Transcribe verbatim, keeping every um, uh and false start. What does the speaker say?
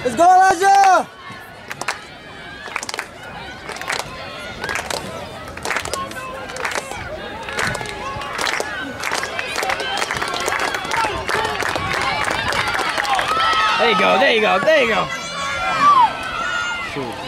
Let's go, Elijah! There you go, there you go, there you go. Shoot.